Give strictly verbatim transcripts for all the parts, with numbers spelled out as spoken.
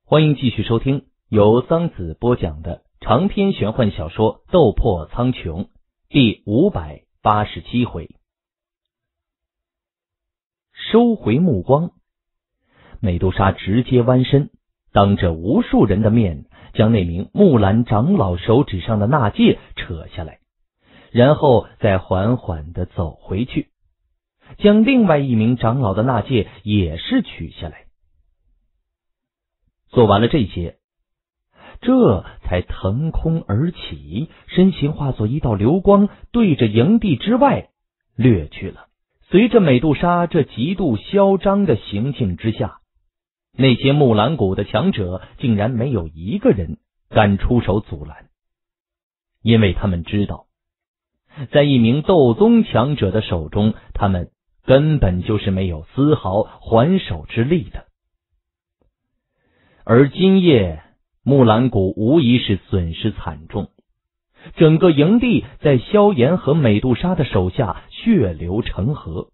欢迎继续收听由桑子播讲的长篇玄幻小说《斗破苍穹》第五百八十七回。收回目光，美杜莎直接弯身，当着无数人的面将那名木兰长老手指上的纳戒扯下来，然后再缓缓地走回去，将另外一名长老的纳戒也是取下来。做完了这些，这才腾空而起，身形化作一道流光，对着营地之外掠去了。随着美杜莎这极度嚣张的行径之下，那些木兰谷的强者竟然没有一个人敢出手阻拦，因为他们知道，在一名斗宗强者的手中，他们根本就是没有丝毫还手之力的。而今夜木兰谷无疑是损失惨重，整个营地在萧炎和美杜莎的手下血流成河。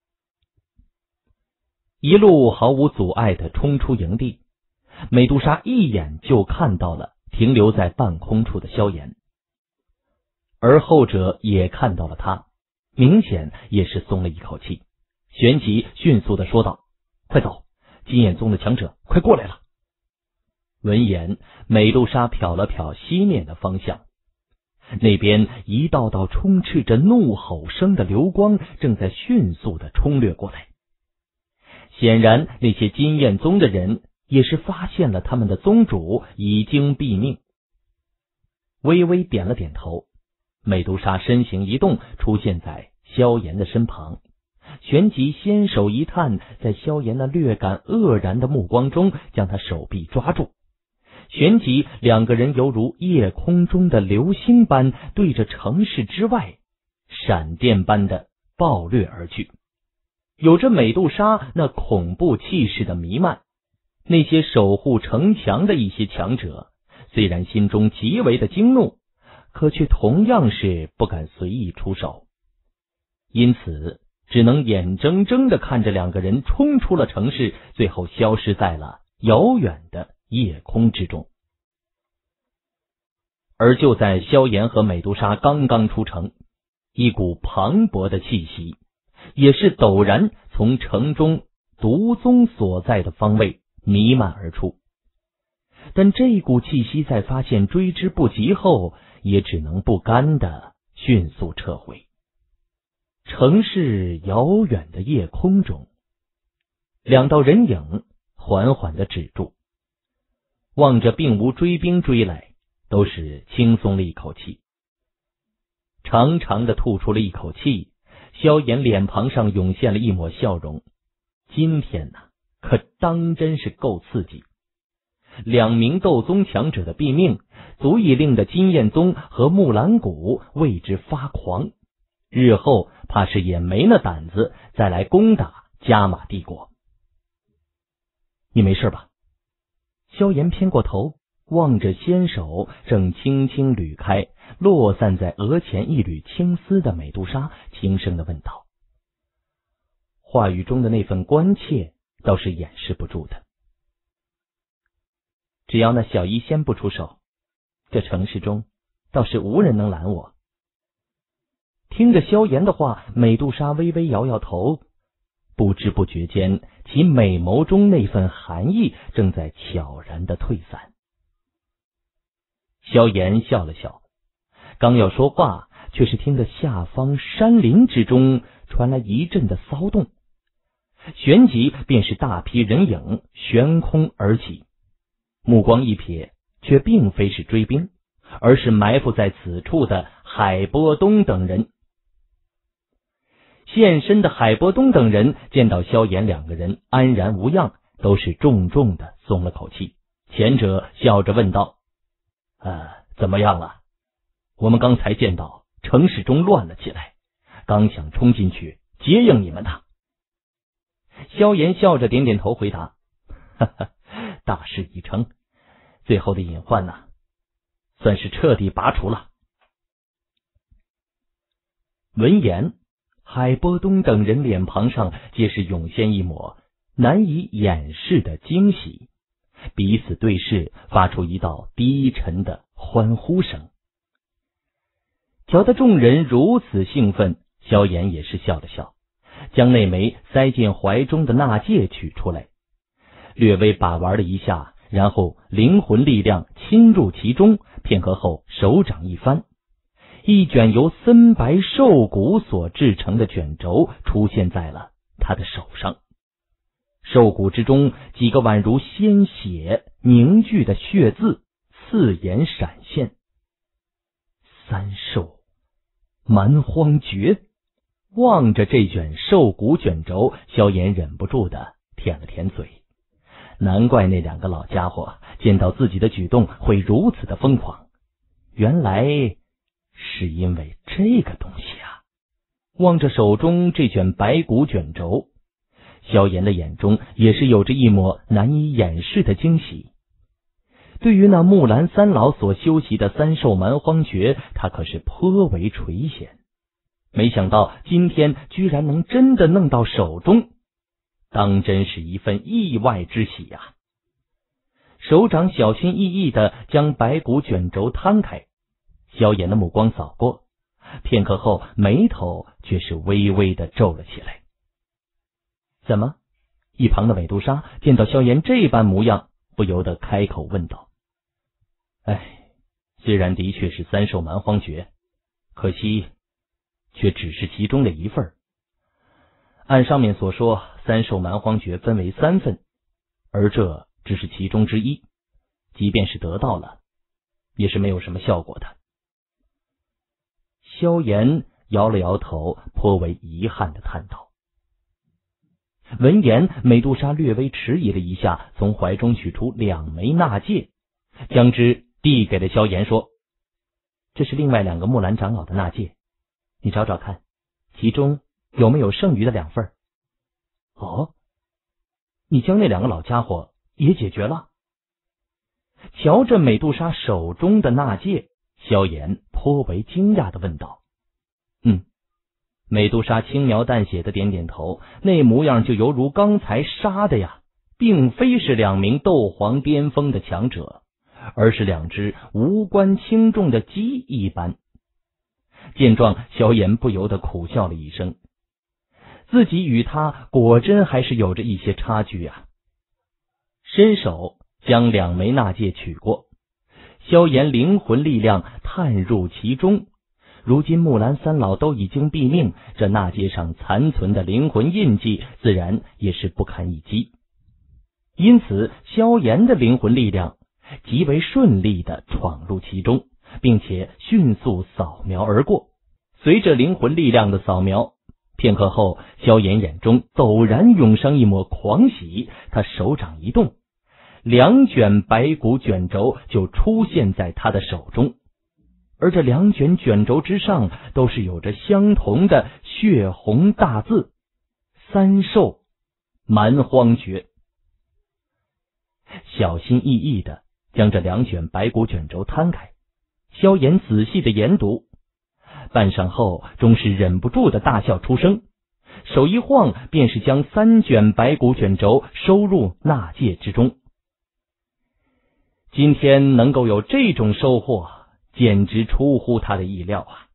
一路毫无阻碍地冲出营地，美杜莎一眼就看到了停留在半空处的萧炎，而后者也看到了他，明显也是松了一口气，旋即迅速地说道：快走，金眼宗的强者快过来了。闻言，美杜莎瞟了瞟西面的方向，那边一道道充斥着怒吼声的流光正在迅速地冲掠过来。显然那些金焰宗的人也是发现了他们的宗主已经毙命。微微点了点头，美杜莎身形一动，出现在萧炎的身旁，旋即纤手一探，在萧炎那略感愕然的目光中将他手臂抓住，旋即两个人犹如夜空中的流星般对着城市之外闪电般的暴掠而去。有着美杜莎那恐怖气势的弥漫，那些守护城墙的一些强者虽然心中极为的惊怒，可却同样是不敢随意出手，因此只能眼睁睁地看着两个人冲出了城市，最后消失在了遥远的夜空之中。而就在萧炎和美杜莎刚刚出城，一股磅礴的气息也是陡然从城中毒宗所在的方位弥漫而出，但这股气息在发现追之不及后，也只能不甘的迅速撤回。城市遥远的夜空中，两道人影缓缓的止住，望着并无追兵追来，都是轻松了一口气。长长的吐出了一口气，萧炎脸庞上涌现了一抹笑容。今天呢、啊，可当真是够刺激。两名斗宗强者的毙命，足以令得金焰宗和木兰谷为之发狂，日后怕是也没那胆子再来攻打加玛帝国。你没事吧？萧炎偏过头，望着纤手正轻轻捋开落散在额前一缕青丝的美杜莎，轻声地问道。话语中的那份关切倒是掩饰不住的。只要那小医仙不出手，这城市中倒是无人能拦我。听着萧炎的话，美杜莎微微摇摇头，不知不觉间，其美眸中那份寒意正在悄然的退散。萧炎笑了笑，刚要说话，却是听得下方山林之中传来一阵的骚动，旋即便是大批人影悬空而起，目光一瞥，却并非是追兵，而是埋伏在此处的海波东等人。现身的海波东等人见到萧炎两个人安然无恙，都是重重的松了口气。前者笑着问道：呃，怎么样了？我们刚才见到城市中乱了起来，刚想冲进去接应你们的。萧炎笑着点点头回答：哈哈，大事已成，最后的隐患呢、啊，算是彻底拔除了。闻言，海波东等人脸庞上皆是涌现一抹难以掩饰的惊喜， 彼此对视，发出一道低沉的欢呼声。瞧得众人如此兴奋，萧炎也是笑了笑，将那枚塞进怀中的纳戒取出来，略微把玩了一下，然后灵魂力量侵入其中，片刻后手掌一翻，一卷由森白兽骨所制成的卷轴出现在了他的手上。兽骨之中几个宛如鲜血凝聚的血字刺眼闪现，三兽蛮荒诀。望着这卷兽骨卷轴，萧炎忍不住的舔了舔嘴。难怪那两个老家伙见到自己的举动会如此的疯狂，原来是因为这个东西啊！望着手中这卷白骨卷轴，萧炎的眼中也是有着一抹难以掩饰的惊喜。对于那木兰三老所修习的三兽蛮荒诀，他可是颇为垂涎。没想到今天居然能真的弄到手中，当真是一份意外之喜呀、啊！手掌小心翼翼地将白骨卷轴摊开，萧炎的目光扫过，片刻后眉头却是微微的皱了起来。怎么？一旁的美杜莎见到萧炎这般模样，不由得开口问道：哎，虽然的确是三兽蛮荒诀，可惜却只是其中的一份。按上面所说，三兽蛮荒诀分为三份，而这只是其中之一，即便是得到了，也是没有什么效果的。萧炎摇了摇头，颇为遗憾的叹道。闻言，美杜莎略微迟疑了一下，从怀中取出两枚纳戒，将之递给了萧炎，说：这是另外两个木兰长老的纳戒，你找找看，其中有没有剩余的两份？哦，你将那两个老家伙也解决了？瞧着美杜莎手中的纳戒，萧炎颇为惊讶的问道。嗯，美杜莎轻描淡写的点点头，那模样就犹如刚才杀的呀，并非是两名斗皇巅峰的强者，而是两只无关轻重的鸡一般。见状，萧炎不由得苦笑了一声，自己与他果真还是有着一些差距啊。伸手将两枚纳戒取过，萧炎灵魂力量探入其中。如今木兰三老都已经毙命，这纳戒上残存的灵魂印记自然也是不堪一击，因此萧炎的灵魂力量极为顺利地闯入其中，并且迅速扫描而过。随着灵魂力量的扫描，片刻后，萧炎眼中陡然涌上一抹狂喜，他手掌一动，两卷白骨卷轴就出现在他的手中，而这两卷卷轴之上都是有着相同的血红大字：三兽蛮荒诀。小心翼翼地将这两卷白骨卷轴摊开，萧炎仔细的研读，半晌后终是忍不住的大笑出声，手一晃便是将三卷白骨卷轴收入纳戒之中。今天能够有这种收获，简直出乎他的意料啊！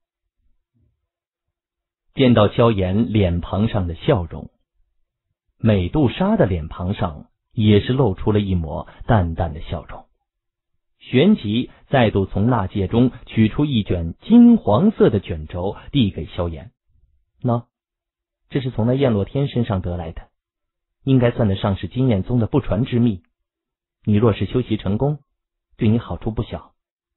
见到萧炎脸庞上的笑容，美杜莎的脸庞上也是露出了一抹淡淡的笑容，旋即再度从纳戒中取出一卷金黄色的卷轴，递给萧炎。喏，这是从那燕洛天身上得来的，应该算得上是金燕宗的不传之秘，你若是修习成功，对你好处不小。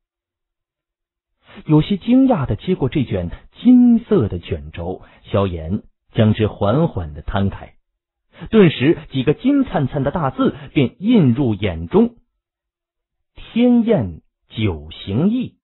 有些惊讶的接过这卷金色的卷轴，萧炎将之缓缓的摊开，顿时几个金灿灿的大字便映入眼中：天燕九行翼，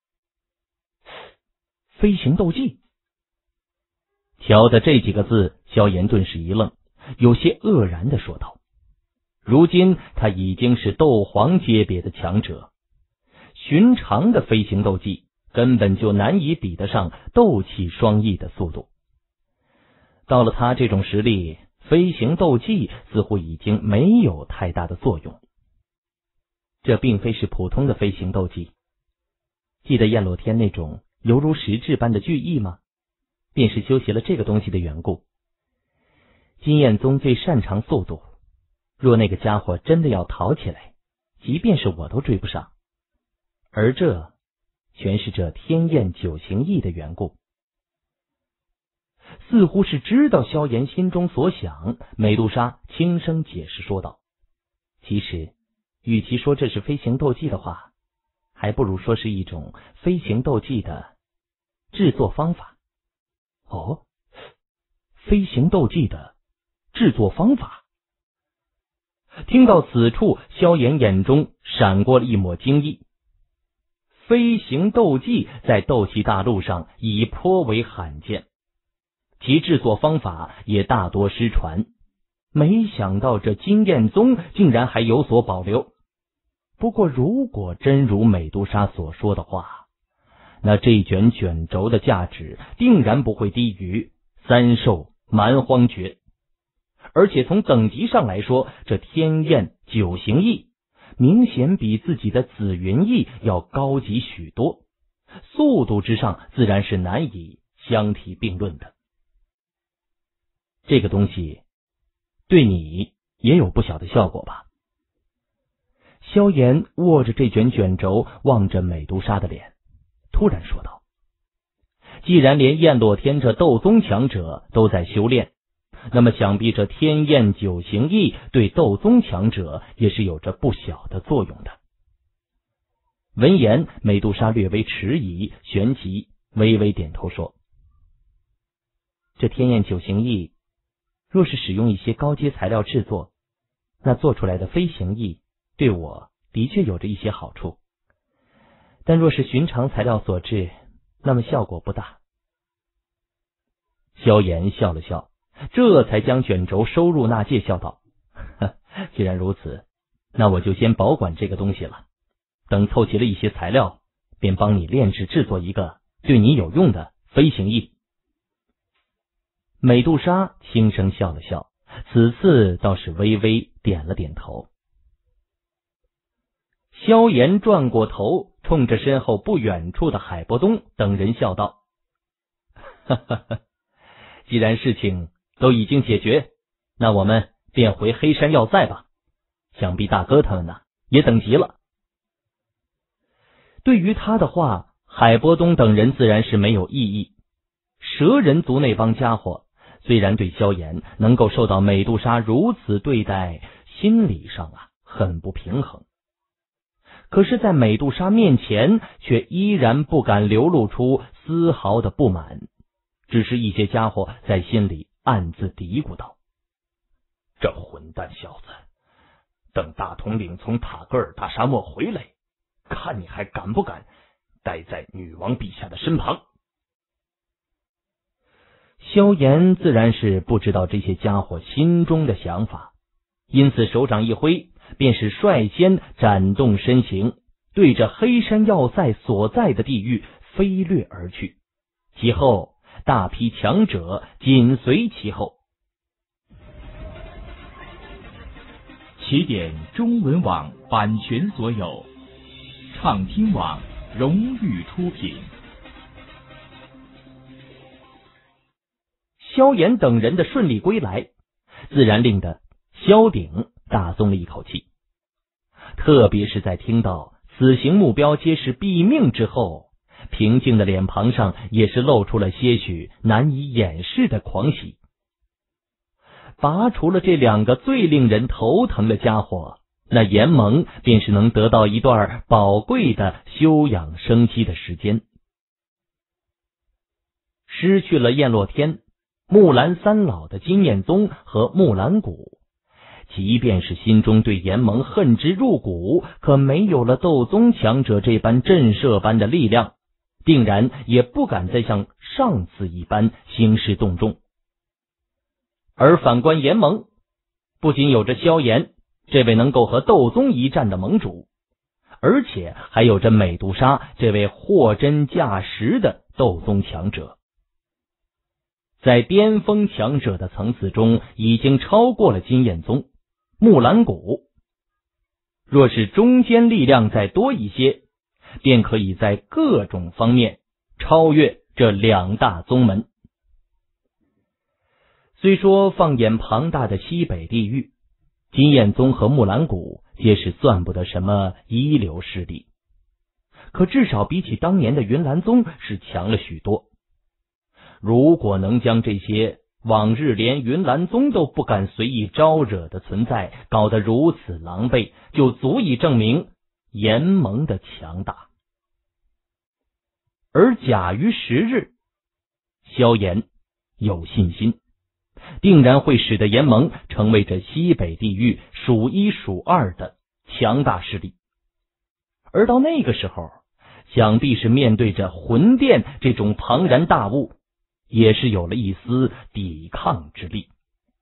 飞行斗技。瞧的这几个字，萧炎顿时一愣，有些愕然的说道：如今他已经是斗皇阶别的强者，寻常的飞行斗技根本就难以比得上斗气双翼的速度。到了他这种实力，飞行斗技似乎已经没有太大的作用。 这并非是普通的飞行斗技。记得燕洛天那种犹如实质般的巨翼吗？便是修习了这个东西的缘故。金燕宗最擅长速度，若那个家伙真的要逃起来，即便是我都追不上。而这全是这天燕九行翼的缘故。似乎是知道萧炎心中所想，美杜莎轻声解释说道：其实与其说这是飞行斗技的话，还不如说是一种飞行斗技的制作方法。哦，飞行斗技的制作方法。听到此处，萧炎眼中闪过了一抹惊异。飞行斗技在斗气大陆上已颇为罕见，其制作方法也大多失传，没想到这金燕宗竟然还有所保留。不过如果真如美杜莎所说的话，那这卷卷轴的价值定然不会低于三兽蛮荒诀。而且从等级上来说，这天燕九行翼明显比自己的紫云翼要高级许多，速度之上自然是难以相提并论的。这个东西对你也有不小的效果吧？萧炎握着这卷卷轴，望着美杜莎的脸，突然说道：既然连燕洛天这斗宗强者都在修炼，那么想必这天燕九行翼对斗宗强者也是有着不小的作用的。闻言，美杜莎略微迟疑，旋即微微点头说：这天燕九行翼若是使用一些高阶材料制作，那做出来的飞行翼对我的确有着一些好处，但若是寻常材料所制，那么效果不大。萧炎笑了笑，这才将卷轴收入纳戒，笑道：既然如此，那我就先保管这个东西了，等凑齐了一些材料，便帮你炼制制作一个对你有用的飞行翼。美杜莎轻声笑了笑，此次倒是微微点了点头。萧炎转过头，冲着身后不远处的海波东等人笑道：哈哈哈，既然事情都已经解决，那我们便回黑山要塞吧，想必大哥他们呢也等急了。对于他的话，海波东等人自然是没有异议。蛇人族那帮家伙虽然对萧炎能够受到美杜莎如此对待，心理上啊很不平衡，可是在美杜莎面前却依然不敢流露出丝毫的不满，只是一些家伙在心里暗自嘀咕道：这混蛋小子，等大统领从塔格尔大沙漠回来，看你还敢不敢待在女王陛下的身旁。萧炎自然是不知道这些家伙心中的想法，因此手掌一挥，便是率先展动身形，对着黑山要塞所在的地域飞掠而去，其后大批强者紧随其后。 起点中文网版权所有，畅听网荣誉出品。 萧炎等人的顺利归来，自然令得萧鼎大松了一口气，特别是在听到此行目标皆是毙命之后，平静的脸庞上也是露出了些许难以掩饰的狂喜。拔除了这两个最令人头疼的家伙，那炎盟便是能得到一段宝贵的休养生息的时间。失去了燕洛天、木兰三老的金燕宗和木兰谷，即便是心中对炎盟恨之入骨，可没有了斗宗强者这般震慑般的力量，定然也不敢再像上次一般兴师动众。而反观炎盟，不仅有着萧炎这位能够和斗宗一战的盟主，而且还有着美杜莎这位货真价实的斗宗强者，在巅峰强者的层次中已经超过了金燕宗、木兰谷。 若是中坚力量再多一些，便可以在各种方面超越这两大宗门。虽说放眼庞大的西北地域，金焰宗和木兰谷皆是算不得什么一流势力，可至少比起当年的云岚宗是强了许多。如果能将这些往日连云岚宗都不敢随意招惹的存在搞得如此狼狈，就足以证明严盟的强大。而假于时日，萧炎有信心，定然会使得严盟成为这西北地域数一数二的强大势力。而到那个时候，想必是面对着魂殿这种庞然大物，也是有了一丝抵抗之力。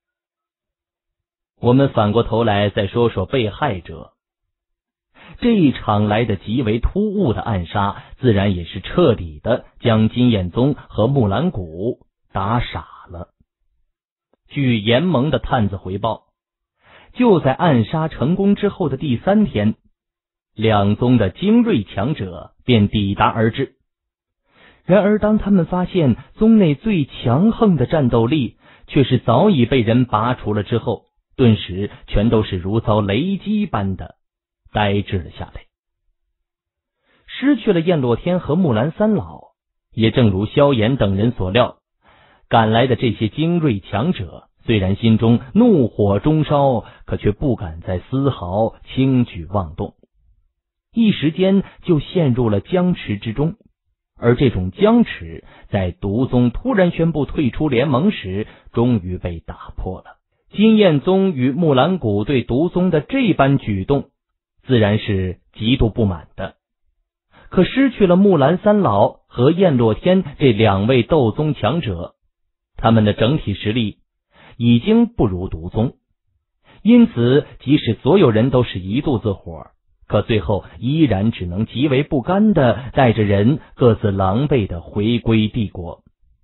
我们反过头来再说说被害者。这一场来的极为突兀的暗杀，自然也是彻底的将金焰宗和木兰谷打傻了。据严盟的探子回报，就在暗杀成功之后的第三天，两宗的精锐强者便抵达而至。然而当他们发现宗内最强横的战斗力却是早已被人拔除了之后，顿时全都是如遭雷击般的呆滞了下来。失去了燕落天和木兰三老，也正如萧炎等人所料，赶来的这些精锐强者虽然心中怒火中烧，可却不敢再丝毫轻举妄动，一时间就陷入了僵持之中。而这种僵持在毒宗突然宣布退出联盟时终于被打破了。金焰宗与木兰谷对毒宗的这般举动自然是极度不满的，可失去了木兰三老和燕落天这两位斗宗强者，他们的整体实力已经不如毒宗，因此即使所有人都是一肚子火，可最后依然只能极为不甘的带着人各自狼狈的回归帝国。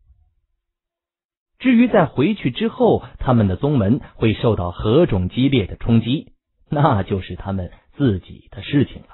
至于在回去之后他们的宗门会受到何种激烈的冲击，那就是他们自己的事情了。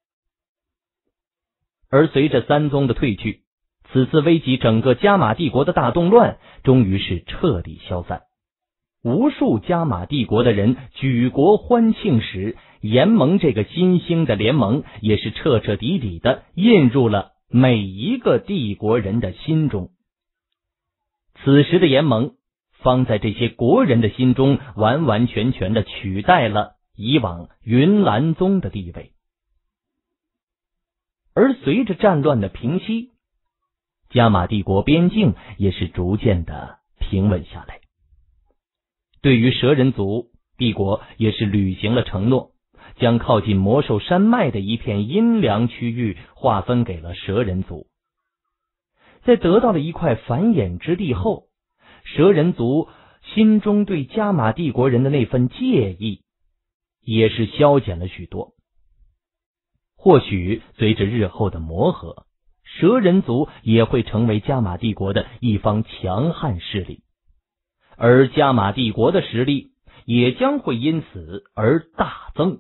而随着三宗的退去，此次危及整个加玛帝国的大动乱终于是彻底消散。无数加玛帝国的人举国欢庆时，严盟这个新兴的联盟也是彻彻底底的印入了每一个帝国人的心中。此时的严盟方在这些国人的心中完完全全的取代了以往云岚宗的地位。而随着战乱的平息，加玛帝国边境也是逐渐的平稳下来。对于蛇人族，帝国也是履行了承诺，将靠近魔兽山脉的一片阴凉区域划分给了蛇人族。在得到了一块繁衍之地后，蛇人族心中对加玛帝国人的那份介意也是消减了许多。或许随着日后的磨合，蛇人族也会成为加玛帝国的一方强悍势力，而加玛帝国的实力也将会因此而大增。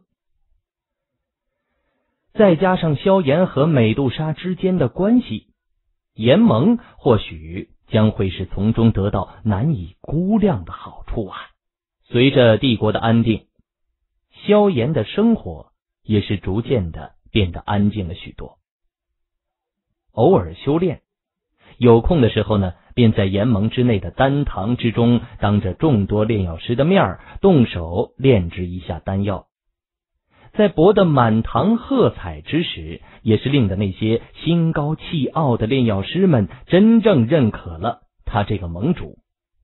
再加上萧炎和美杜莎之间的关系，严盟或许将会是从中得到难以估量的好处啊。随着帝国的安定，萧炎的生活也是逐渐的变得安静了许多。偶尔修炼，有空的时候呢，便在严盟之内的丹堂之中，当着众多炼药师的面动手炼制一下丹药。在博得满堂喝彩之时，也是令得那些心高气傲的炼药师们真正认可了他这个盟主。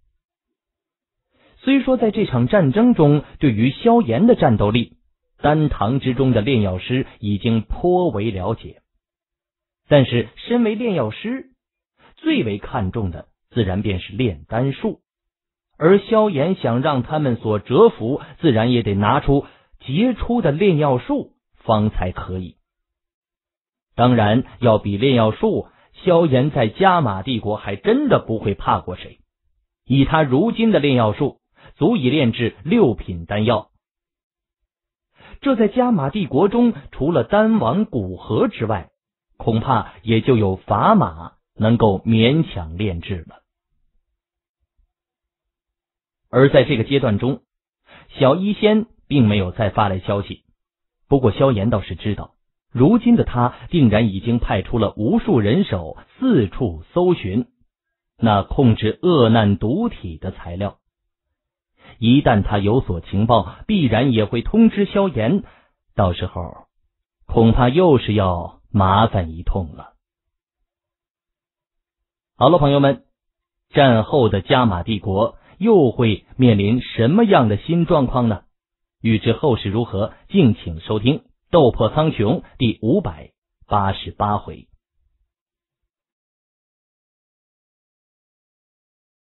虽说在这场战争中，对于萧炎的战斗力，丹堂之中的炼药师已经颇为了解，但是身为炼药师，最为看重的自然便是炼丹术，而萧炎想让他们所折服，自然也得拿出杰出的炼药术方才可以。当然要比炼药术，萧炎在加玛帝国还真的不会怕过谁。以他如今的炼药术，足以炼制六品丹药。 这在加玛帝国中，除了丹王古河之外，恐怕也就有砝码能够勉强炼制了。而在这个阶段中，小医仙并没有再发来消息，不过萧炎倒是知道，如今的他定然已经派出了无数人手四处搜寻那控制恶难毒体的材料。一旦他有所情报，必然也会通知萧炎，到时候恐怕又是要麻烦一通了。好了，朋友们，战后的加玛帝国又会面临什么样的新状况呢？欲知后事如何，敬请收听《斗破苍穹》第五百八十八回。